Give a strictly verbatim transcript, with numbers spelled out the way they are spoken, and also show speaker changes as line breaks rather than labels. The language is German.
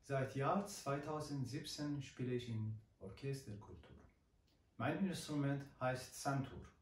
Seit Jahr zweitausendsiebzehn spiele ich im Orchester der Kulturen. Mein Instrument heißt Santur.